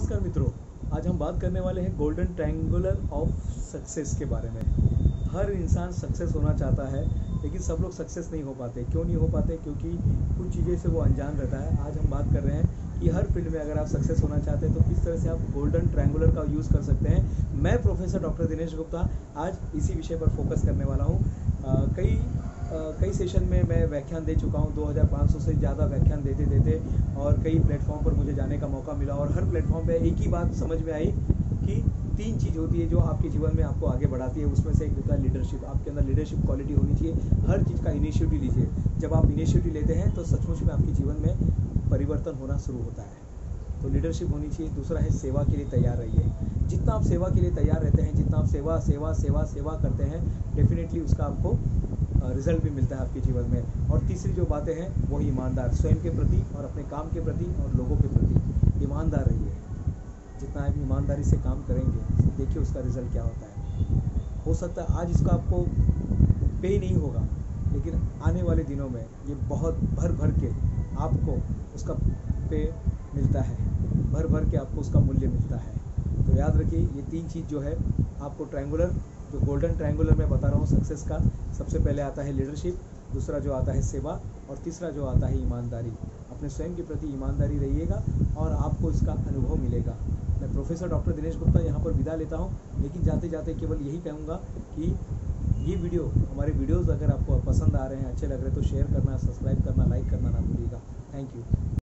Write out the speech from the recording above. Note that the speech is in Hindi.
नमस्कार मित्रों, आज हम बात करने वाले हैं गोल्डन ट्रायंगुलर ऑफ सक्सेस के बारे में। हर इंसान सक्सेस होना चाहता है, लेकिन सब लोग सक्सेस नहीं हो पाते। क्यों नहीं हो पाते? क्योंकि कुछ चीज़ें से वो अनजान रहता है। आज हम बात कर रहे हैं कि हर फील्ड में अगर आप सक्सेस होना चाहते हैं तो किस तरह से आप गोल्डन ट्रायंगुलर का यूज़ कर सकते हैं। मैं प्रोफेसर डॉक्टर दिनेश गुप्ता आज इसी विषय पर फोकस करने वाला हूँ। कई सेशन में मैं व्याख्यान दे चुका हूँ, 2500 से ज़्यादा व्याख्यान देते देते, और कई प्लेटफॉर्म पर मुझे जाने का मौका मिला। और हर प्लेटफॉर्म पे एक ही बात समझ में आई कि 3 चीज़ होती है जो आपके जीवन में आपको आगे बढ़ाती है। उसमें से एक होता है लीडरशिप। आपके अंदर लीडरशिप क्वालिटी होनी चाहिए। हर चीज़ का इनिशिएटिव लीजिए। जब आप इनिशिएटिव लेते हैं तो सचमुच में आपके जीवन में परिवर्तन होना शुरू होता है। तो लीडरशिप होनी चाहिए। दूसरा है सेवा के लिए तैयार रहिए। जितना आप सेवा के लिए तैयार रहते हैं, जितना आप सेवा करते हैं, डेफिनेटली उसका आपको रिजल्ट भी मिलता है आपके जीवन में। और तीसरी जो बातें हैं वो ईमानदार, स्वयं के प्रति और अपने काम के प्रति और लोगों के प्रति ईमानदार रहिए। जितना आप ईमानदारी से काम करेंगे, देखिए उसका रिजल्ट क्या होता है। हो सकता है आज इसका आपको पे नहीं होगा, लेकिन आने वाले दिनों में ये बहुत भर भर के आपको उसका पे मिलता है, भर भर के आपको उसका मूल्य मिलता है। तो याद रखिए, ये 3 चीज़ जो है आपको ट्रायंगुलर, जो गोल्डन ट्रायंगुलर मैं बता रहा हूँ सक्सेस का, सबसे पहले आता है लीडरशिप, दूसरा जो आता है सेवा, और तीसरा जो आता है ईमानदारी। अपने स्वयं के प्रति ईमानदारी रहिएगा और आपको इसका अनुभव मिलेगा। मैं प्रोफेसर डॉक्टर दिनेश गुप्ता यहाँ पर विदा लेता हूँ, लेकिन जाते जाते केवल यही कहूँगा कि ये वीडियो, हमारे वीडियोज़ अगर आपको पसंद आ रहे हैं, अच्छे लग रहे हैं, तो शेयर करना, सब्सक्राइब करना, लाइक करना ना भूलिएगा। Thank you.